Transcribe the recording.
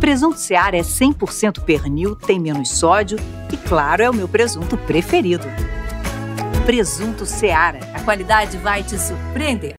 presunto Seara é 100% pernil, tem menos sódio e, claro, é o meu presunto preferido. Presunto Seara. A qualidade vai te surpreender.